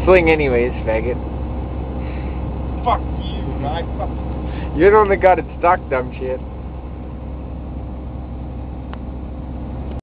Swing anyways, faggot. Fuck you, I fuck. You're the one that got it stuck, dumb shit.